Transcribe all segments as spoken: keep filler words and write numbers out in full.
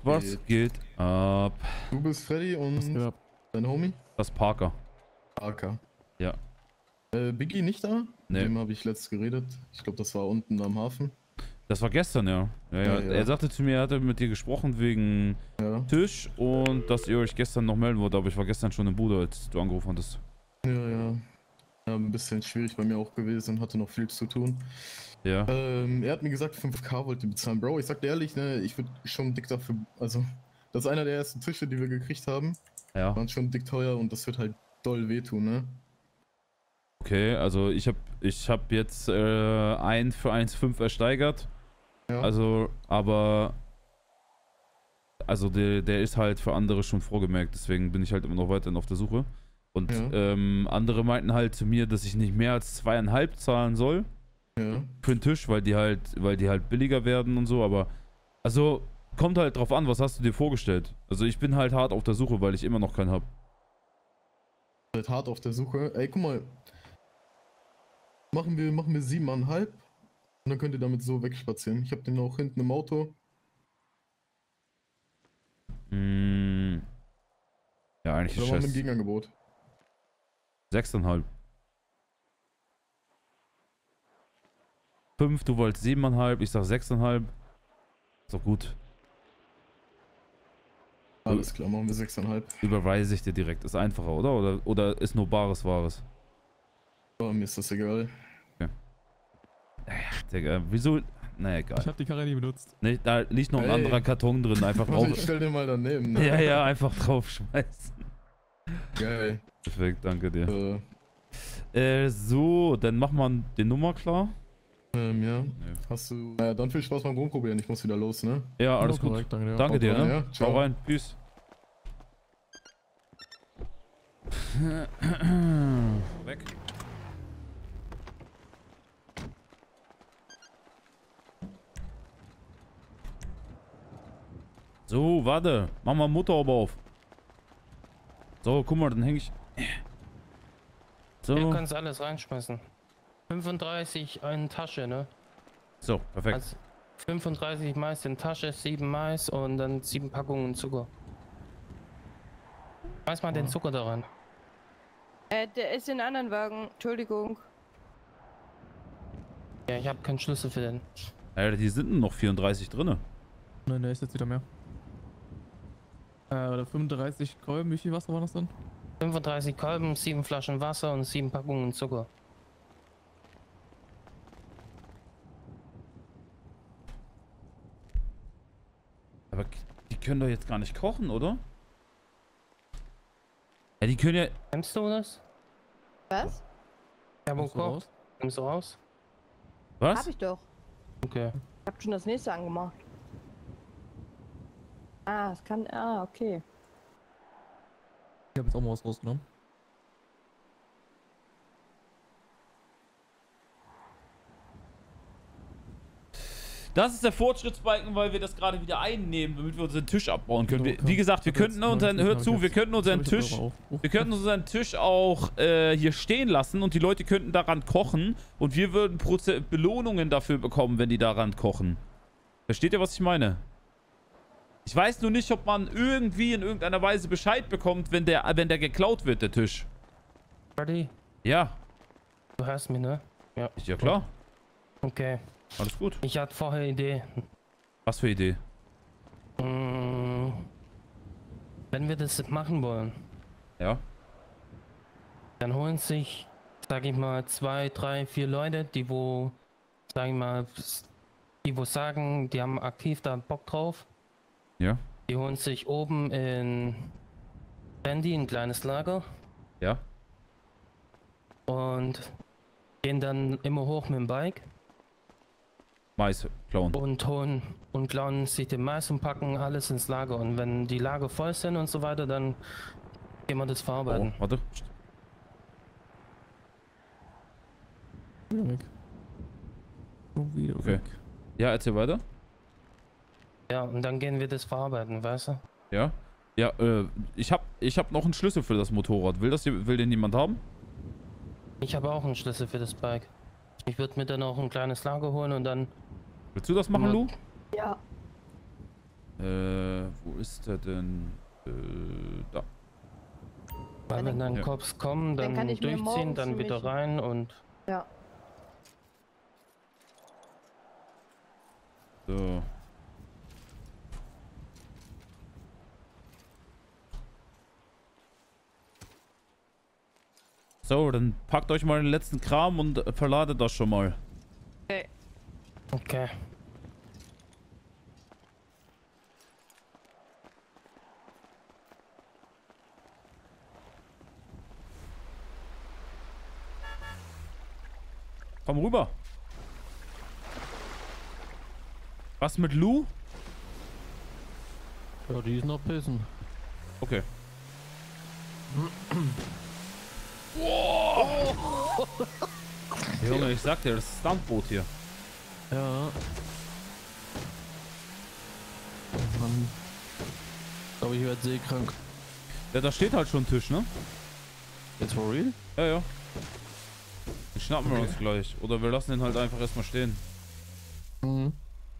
Was geht? geht ab? Du bist Freddy und Ja. dein Homie? Das ist Parker. Parker. Ja. Äh, Biggie nicht da? Nee. Mit dem habe ich letzt geredet. Ich glaube, das war unten am Hafen. Das war gestern, ja. Ja, ja. Ja, ja. Er sagte zu mir, er hatte mit dir gesprochen wegen Ja. Tisch und dass ihr euch gestern noch melden wollt, aber ich war gestern schon im Bude, als du angerufen hattest. Ja, ja. Ja, ein bisschen schwierig bei mir auch gewesen, hatte noch viel zu tun. Ja. Ähm, er hat mir gesagt, fünf K wollte bezahlen. Bro, ich sag dir ehrlich, ne, ich würde schon dick dafür, also, das ist einer der ersten Tische, die wir gekriegt haben. Ja. Waren schon dick teuer und das wird halt doll wehtun, ne? Okay, also ich hab, ich hab jetzt äh, einen für eins Komma fünf ersteigert. Ja. Also, aber also der, der ist halt für andere schon vorgemerkt, deswegen bin ich halt immer noch weiterhin auf der Suche. Und Ja. ähm, andere meinten halt zu mir, dass ich nicht mehr als zweieinhalb zahlen soll Ja. für den Tisch, weil die halt, weil die halt billiger werden und so, aber also kommt halt drauf an, was hast du dir vorgestellt? Also ich bin halt hart auf der Suche, weil ich immer noch keinen hab. Seid hart auf der Suche. Ey, guck mal. Machen wir, machen wir siebeneinhalb. Und dann könnt ihr damit so wegspazieren. Ich hab den auch hinten im Auto. Mm. Ja, eigentlich Da ist waren wir im Scheiß. Gegenangebot. Sechseinhalb. Fünf, du wolltest siebeneinhalb, ich sag sechseinhalb. Ist doch gut. Alles klar, machen wir sechseinhalb. Überweise ich dir direkt. Ist einfacher, oder? Oder, oder ist nur bares Wahres? Aber mir ist das egal. Naja, Digga, wieso? Naja, egal. Ich habe die Karre nie benutzt. Nee, da liegt noch ein Ey. anderer Karton drin, einfach Warte, drauf. ich stell den mal daneben. Ne? Ja, ja, einfach draufschmeißen. Geil. Perfekt, danke dir. Äh, Äh, so, dann mach mal den Nummer klar. ähm, ja. Nee. Hast du. Ja, dann viel Spaß beim Rumprobieren. Ich muss wieder los, ne? Ja, alles Ja, gut. korrekt, danke dir. Danke Haut dir, rein, ne? ja? Ciao. Ciao rein. Tschüss. Weg. So, warte. Mach mal Motorhaube auf. So, guck mal, dann häng ich. So. Du kannst alles reinschmeißen. fünfunddreißig eine Tasche, ne? So, perfekt. Also fünfunddreißig Mais in Tasche, sieben Mais und dann sieben Packungen Zucker. Schmeiß mal den Zucker da rein. Äh, der ist in einem anderen Wagen. Entschuldigung. Ja, ich habe keinen Schlüssel für den. Alter, die sind noch vierunddreißig drinne. Nein, der ist jetzt wieder mehr. Äh, oder fünfunddreißig Kolben, wie viel Wasser war das dann? fünfunddreißig Kolben, sieben Flaschen Wasser und sieben Packungen Zucker. Aber die können doch jetzt gar nicht kochen, oder? Ja, die können ja... Nimmst du das? Was? Ja, wo Nimmst du kocht? raus? Nimmst du raus? Was? Hab ich doch. Okay. Ich hab schon das nächste angemacht. Ah, es kann. Ah, okay. Ich habe jetzt auch mal was rausgenommen. Das ist der Fortschrittsbalken, weil wir das gerade wieder einnehmen, damit wir unseren Tisch abbauen können. Wir, So, wie gesagt, wir ich hab könnten jetzt unseren, neunzig, hört hab zu, ich wir jetzt könnten unseren zwanzig Tisch, Euro auf. Oh. wir könnten unseren Tisch auch äh, hier stehen lassen und die Leute könnten daran kochen und wir würden Proze Belohnungen dafür bekommen, wenn die daran kochen. Versteht ihr, was ich meine? Ich weiß nur nicht, ob man irgendwie in irgendeiner Weise Bescheid bekommt, wenn der, wenn der geklaut wird, der Tisch. Freddy, Ja, du hörst mich, ne? Ja. ist ja klar. Okay. Alles gut. Ich hatte vorher Idee. Was für Idee? Mm, Wenn wir das machen wollen, Ja. dann holen sich, sag ich mal, zwei, drei, vier Leute, die wo, sag ich mal, die wo sagen, die haben aktiv da Bock drauf. Ja. Die holen sich oben in Sandy ein kleines Lager Ja. und gehen dann immer hoch mit dem Bike Mais klauen. und holen und klauen sich den Mais und packen alles ins Lager. Und wenn die Lager voll sind und so weiter, dann gehen wir das Oh, verarbeiten. warte. Wieder weg. Und wieder Okay. weg. Ja, erzähl weiter. Ja, und dann gehen wir das verarbeiten, weißt du? Ja. Ja, äh, ich hab, ich hab noch einen Schlüssel für das Motorrad. Will das, will den jemand haben? Ich habe auch einen Schlüssel für das Bike. Ich würde mir dann auch ein kleines Lager holen und dann... Willst du das machen, Lu? Ja. Äh, wo ist der denn? Äh, da. Weil wenn dann Ja. Cops kommen, Dann dann, kann ich mir durchziehen, morgens dann für wieder mich- rein und... Ja. So. So, dann packt euch mal den letzten Kram und äh, verladet das schon mal. Okay. Okay. Komm rüber. Was mit Lou? Ja, die ist noch pissen. Okay. Junge, ich sag dir, das ist ein Stuntboot hier. Ja. Mann. Ich glaube, ich werde seekrank. Ja, da steht halt schon ein Tisch, ne? Jetzt for real? Ja, ja. Den schnappen wir Okay. uns gleich. Oder wir lassen den halt einfach erstmal stehen. Mhm.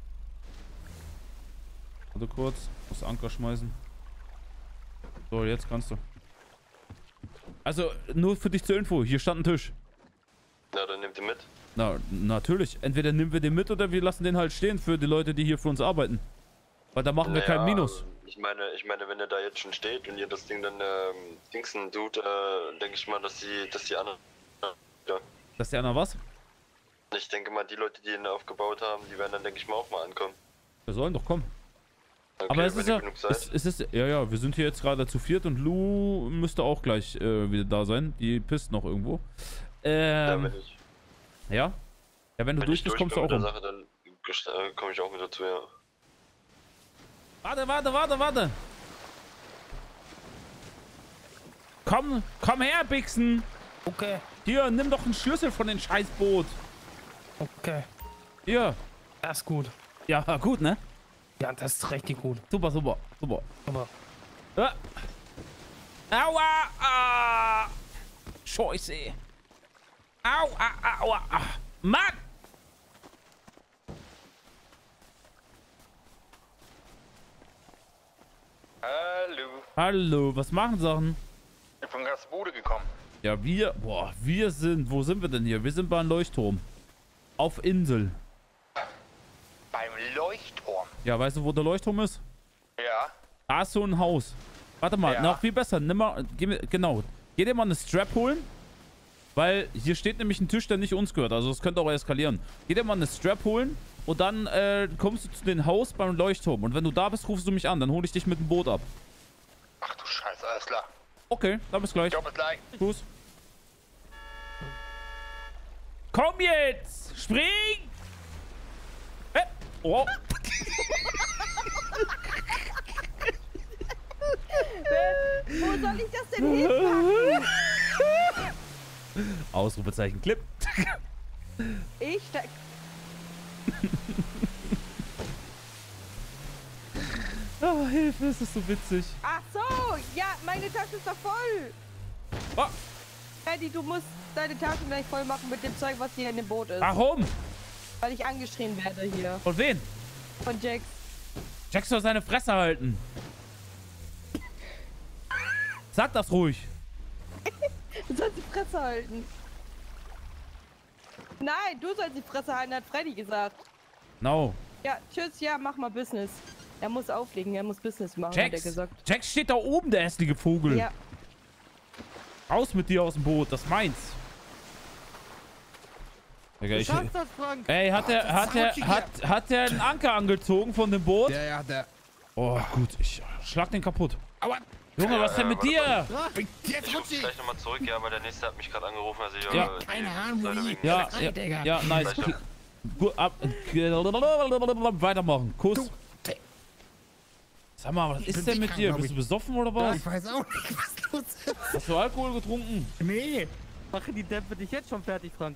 Warte kurz. Muss Anker schmeißen. So, jetzt kannst du. Also, nur für dich zur Info. Hier stand ein Tisch. Na, dann nehmt ihr mit. Na, natürlich. Entweder nehmen wir den mit oder wir lassen den halt stehen für die Leute, die hier für uns arbeiten. Weil da machen wir kein Minus. Ich meine, ich meine, wenn er da jetzt schon steht und ihr das Ding dann ähm, Dingsen tut, äh, denke ich mal, dass die, dass die anderen. Ja. Dass der einer was? Ich denke mal, die Leute, die ihn aufgebaut haben, die werden dann, denke ich mal, auch mal ankommen. Wir sollen doch kommen. Okay, Aber es wenn ist ihr ja, genug seid. es, es ist, ja, ja, wir sind hier jetzt gerade zu viert und Lou müsste auch gleich äh, wieder da sein. Die pisst noch irgendwo. ja, Ähm, wenn ich, ja? Ja, wenn du wenn durch ich bist, durch kommst du bin auch mit rum. der Sache, dann äh, komme ich auch mit dazu, ja. Warte, warte, warte, warte. Komm, komm her, Bixen. Okay. Hier, nimm doch einen Schlüssel von dem Scheißboot. Okay. Hier. Das ist gut. Ja, gut, ne? Ja, das ist richtig gut. Super, super, super. Aber Ah. Aua! Ah. Scheiße. Au, ah, aua. Ah. Mann! Hallo, Hallo, was machen Sachen? ich bin aus der Bude gekommen. Ja, wir, boah, wir sind, wo sind wir denn hier? Wir sind bei einem Leuchtturm. Auf Insel. Beim Leuchtturm. Ja, weißt du, wo der Leuchtturm ist? Ja, Da ist so ein Haus. Warte mal, Ja. noch viel besser. Nimm mal, geh mir, genau. Geh dir mal eine Strap holen. Weil hier steht nämlich ein Tisch, der nicht uns gehört. Also es könnte auch eskalieren. Geh dir mal eine Strap holen. Und dann äh, kommst du zu dem Haus beim Leuchtturm. Und wenn du da bist, rufst du mich an. Dann hole ich dich mit dem Boot ab. ach du Scheiße, alles klar. Okay, dann bis gleich. Ich bis gleich. Tschüss. Komm jetzt! Spring! Äh, oh. Wo soll ich das denn hinpacken? Ausrufezeichen Clip. Ich da. Oh, Hilfe, es ist so witzig. Ach so, ja, meine Tasche ist doch voll. Oh, Eddie, du musst deine Tasche gleich voll machen mit dem Zeug, was hier in dem Boot ist. warum? Weil ich angeschrien werde hier. Von wen? Von Jax. Jack soll seine Fresse halten. Sag das ruhig. Du sollst die Fresse halten. Nein, du sollst die Fresse halten, hat Freddy gesagt. No. Ja, tschüss, ja, mach mal Business. Er muss auflegen, er muss Business machen, hat er Jax, gesagt. Jax steht da oben, der hässliche Vogel. Ja, Raus mit dir aus dem Boot, das ist meins. Digga, ich, Schaffst das, Frank? ey, hat der, hat der, hat, hat der einen Anker angezogen von dem Boot? Ja, ja, der. Oh, gut, ich schlag den kaputt. Aua! Junge, was ist denn mit dir? Ja, Ich jetzt rufe rutscht sie! gleich nochmal zurück, ja, aber der nächste hat mich gerade angerufen, also ich Ja. äh, Keine die- Ahnung, leider wie. wegen Ja, Alex. ja, Digga. ja, nice. Gleich Gut, ab, weitermachen. Kuss. Du, Sag mal, was Ich ist bin denn mit dick, dir? glaub Bist du ich. besoffen oder Ja, was? ich weiß auch nicht, was los ist. Hast du Alkohol getrunken? Nee. Machen die Dämpfe dich jetzt schon fertig, Frank?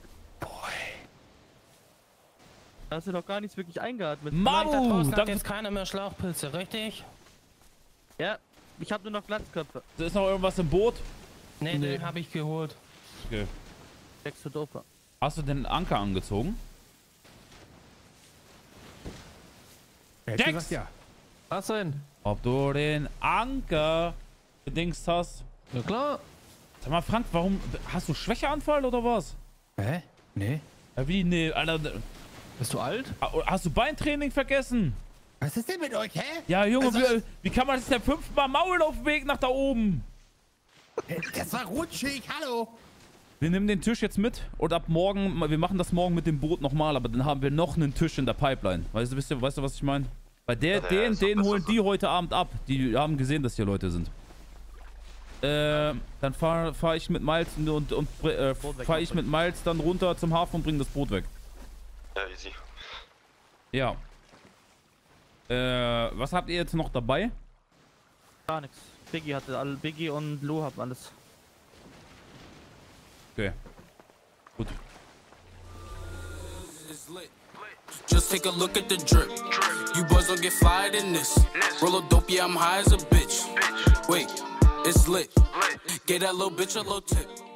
Da hast du doch gar nichts wirklich eingeatmet. da Mamu, draußen hat danke. jetzt keiner mehr Schlauchpilze, richtig? Ja, ich habe nur noch Glatzköpfe. Ist noch irgendwas im Boot? Nee, Nee. den habe ich geholt. Okay. Jax für Doper. Hast du den Anker angezogen? Ehrlich Jax! gesagt, ja. Was denn? Ob du den Anker gedingst hast. Ja klar. Sag mal, Frank, warum... Hast du Schwächeanfall oder was? Hä? Nee. Ja, wie? Nee, Alter... Bist du alt? Hast du Beintraining vergessen? Was ist denn mit euch, hä? Ja, Junge, Also, wie, wie kann man das denn fünfmal maulen auf dem Weg nach da oben? Das war rutschig, hallo. Wir nehmen den Tisch jetzt mit und ab morgen, wir machen das morgen mit dem Boot nochmal, aber dann haben wir noch einen Tisch in der Pipeline. Weißt du, wisst ihr, weißt du, was ich meine? Bei der, Ja, den, ist doch den besser holen so. die heute Abend ab. Die haben gesehen, dass hier Leute sind. Äh, dann fahre fahr ich mit Miles und, und äh, fahre ich mit Miles dann runter zum Hafen und bringe das Boot weg. Ja, easy. Ja. Äh, was habt ihr jetzt noch dabei? Gar nichts. Biggie hatte alle, Biggie und Lou haben alles. Okay. Gut. Just take a look at the drip. You boys don't get fired in this. Roll a dope, yeah, I'm high as a bitch. Wait, it's lit. Get that little bitch a little tip.